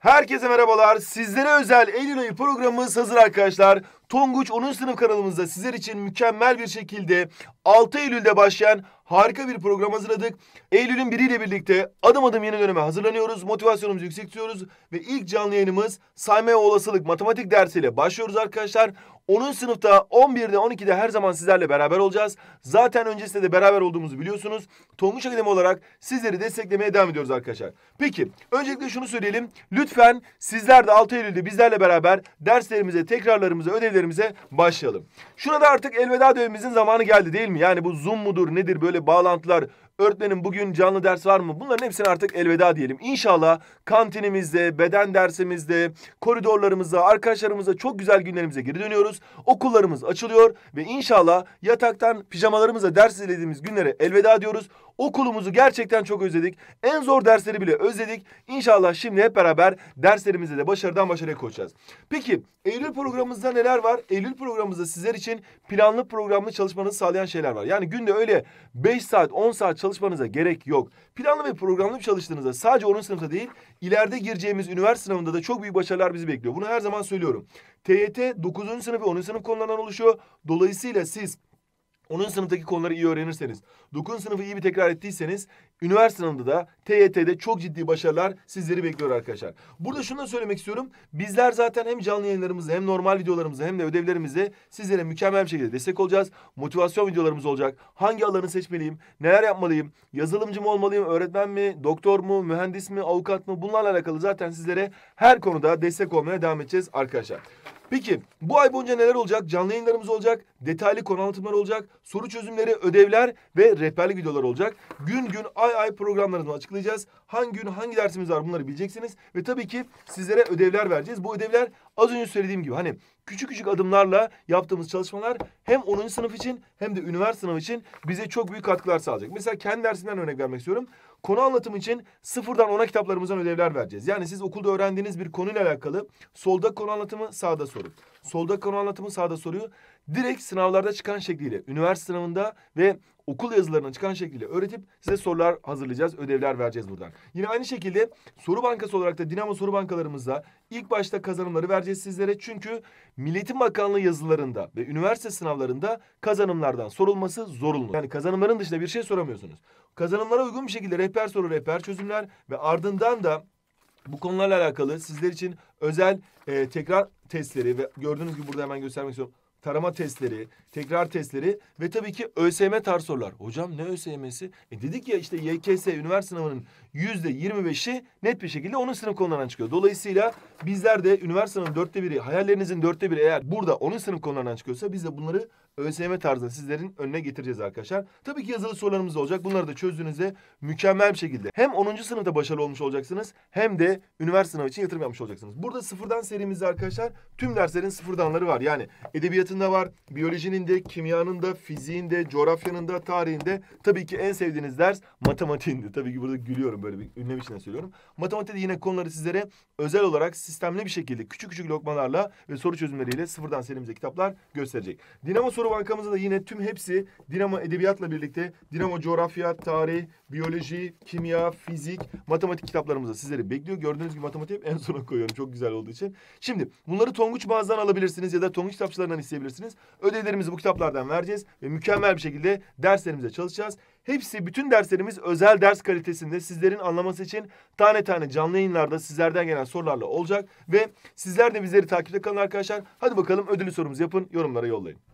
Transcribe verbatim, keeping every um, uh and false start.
Herkese merhabalar. Sizlere özel Eylül ayı programımız hazır arkadaşlar. Tonguç onuncu sınıf kanalımızda sizler için mükemmel bir şekilde altı Eylül'de başlayan harika bir program hazırladık. Eylül'ün biriyle birlikte adım adım yeni döneme hazırlanıyoruz. Motivasyonumuzu yüksek tutuyoruz. Ve ilk canlı yayınımız sayma ve olasılık matematik dersiyle başlıyoruz arkadaşlar. onuncu sınıfta on birde on ikide her zaman sizlerle beraber olacağız. Zaten öncesinde de beraber olduğumuzu biliyorsunuz. Tonguç Akademi olarak sizleri desteklemeye devam ediyoruz arkadaşlar. Peki öncelikle şunu söyleyelim. Lütfen sizler de altı Eylül'de bizlerle beraber derslerimize, tekrarlarımıza, ödevlerimize başlayalım. Şuna da artık elveda dememizin zamanı geldi değil mi? Yani bu Zoom mudur nedir böyle bağlantılar, öğretmenim bugün canlı ders var mı? Bunların hepsine artık elveda diyelim. İnşallah kantinimizde, beden dersimizde, koridorlarımızda, arkadaşlarımızla çok güzel günlerimize geri dönüyoruz. Okullarımız açılıyor ve inşallah yataktan pijamalarımızla ders izlediğimiz günlere elveda diyoruz. Okulumuzu gerçekten çok özledik. En zor dersleri bile özledik. İnşallah şimdi hep beraber derslerimizde de başarıdan başarıya koşacağız. Peki Eylül programımızda neler var? Eylül programımızda sizler için planlı programlı çalışmanızı sağlayan şeyler var. Yani günde öyle beş saat on saat çalışmanıza gerek yok. Planlı ve programlı bir çalıştığınızda sadece onuncu sınıfta değil, ileride gireceğimiz üniversite sınavında da çok büyük başarılar bizi bekliyor. Bunu her zaman söylüyorum. T Y T dokuzuncu sınıf ve onuncu sınıf konularından oluşuyor. Dolayısıyla siz onuncu sınıftaki konuları iyi öğrenirseniz, dokuzuncu sınıfı iyi bir tekrar ettiyseniz, üniversite sınavında da T Y T'de çok ciddi başarılar sizleri bekliyor arkadaşlar. Burada şunu da söylemek istiyorum. Bizler zaten hem canlı yayınlarımızda hem normal videolarımızda hem de ödevlerimizde sizlere mükemmel bir şekilde destek olacağız. Motivasyon videolarımız olacak. Hangi alanı seçmeliyim? Neler yapmalıyım? Yazılımcı mı olmalıyım? Öğretmen mi? Doktor mu? Mühendis mi? Avukat mı? Bunlarla alakalı zaten sizlere her konuda destek olmaya devam edeceğiz arkadaşlar. Peki bu ay boyunca neler olacak? Canlı yayınlarımız olacak, detaylı konu anlatımlar olacak, soru çözümleri, ödevler ve rehberlik videolar olacak. Gün gün ay ay programlarımızı açıklayacağız. Hangi gün hangi dersimiz var bunları bileceksiniz. Ve tabii ki sizlere ödevler vereceğiz. Bu ödevler az önce söylediğim gibi hani küçük küçük adımlarla yaptığımız çalışmalar hem onuncu sınıf için hem de üniversite sınavı için bize çok büyük katkılar sağlayacak. Mesela kendi dersimden örnek vermek istiyorum. Konu anlatımı için sıfırdan ona kitaplarımızdan ödevler vereceğiz. Yani siz okulda öğrendiğiniz bir konuyla alakalı solda konu anlatımı, sağda soru. Solda konu anlatımı, sağda soruyu direkt sınavlarda çıkan şekliyle, üniversite sınavında ve okul yazılarına çıkan şekliyle öğretip size sorular hazırlayacağız, ödevler vereceğiz buradan. Yine aynı şekilde soru bankası olarak da Dinamo soru bankalarımızda ilk başta kazanımları vereceğiz sizlere. Çünkü Milli Eğitim Bakanlığı yazılarında ve üniversite sınavlarında kazanımlardan sorulması zorunlu. Yani kazanımların dışında bir şey soramıyorsunuz. Kazanımlara uygun bir şekilde rehber soru, rehber çözümler ve ardından da bu konularla alakalı sizler için özel e, tekrar testleri ve gördüğünüz gibi burada hemen göstermek istiyorum. Tarama testleri, tekrar testleri ve tabii ki ÖSYM tarzı sorular. Hocam ne ÖSYM'si? E dedik ya işte Y K S üniversite sınavının yüzde yirmi beşi net bir şekilde onuncu sınıf konularından çıkıyor. Dolayısıyla bizler de üniversite sınavının dörtte biri, hayallerinizin dörtte biri eğer burada onuncu sınıf konularından çıkıyorsa biz de bunları ÖSYM tarzında sizlerin önüne getireceğiz arkadaşlar. Tabii ki yazılı sorularımız da olacak. Bunları da çözdüğünüzde mükemmel bir şekilde hem onuncu sınıfta başarılı olmuş olacaksınız hem de üniversite sınavı için yatırım yapmış olacaksınız. Burada sıfırdan serimizde arkadaşlar tüm derslerin sıfırdanları var. Yani edebiyatında var, biyolojinin de, kimyanın da, fiziğin de, coğrafyanın da, tarihinde. Tabii ki en sevdiğiniz ders matematiğinde. Tabii ki burada gülüyorum böyle bir ünlem içinde söylüyorum. Matematikte yine konuları sizlere özel olarak sistemli bir şekilde küçük küçük lokmalarla ve soru çözümleriyle sıfırdan serimize kitaplar gösterecek. Dinamo soru bankamızda da yine tüm hepsi Dinamo edebiyatla birlikte Dinamo coğrafya, tarih, biyoloji, kimya, fizik, matematik kitaplarımızda sizleri bekliyor. Gördüğünüz gibi matematiği en sona koyuyorum çok güzel olduğu için. Şimdi bunları Tonguç mağazadan alabilirsiniz ya da Tonguç kitapçılarından isteyebilirsiniz. Ödevlerimizi bu kitaplardan vereceğiz ve mükemmel bir şekilde derslerimize çalışacağız. Hepsi bütün derslerimiz özel ders kalitesinde sizlerin anlaması için tane tane canlı yayınlarda sizlerden gelen sorularla olacak ve sizler de bizleri takipte kalın arkadaşlar. Hadi bakalım ödüllü sorumuzu yapın, yorumlara yollayın.